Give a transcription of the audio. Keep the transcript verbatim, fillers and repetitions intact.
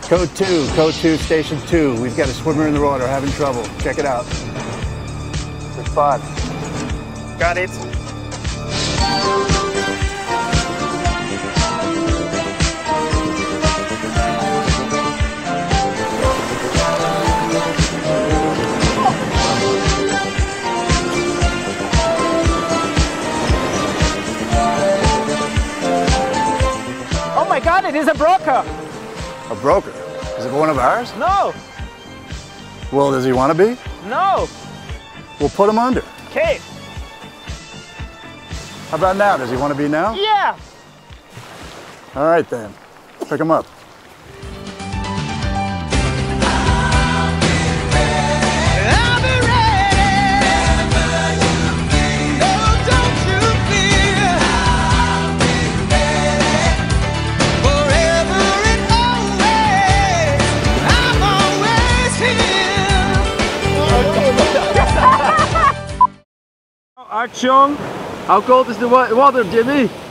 Code two, code two, station two. We've got a swimmer in the water having trouble. Check it out. Respond. Got it. Oh my God, it is a broker. A broker? Is it one of ours? No. Well, does he want to be? No. We'll put him under. Okay. How about now? Does he want to be now? Yeah. All right then. Pick him up. Achtung! How cold is the wa water, Jimmy?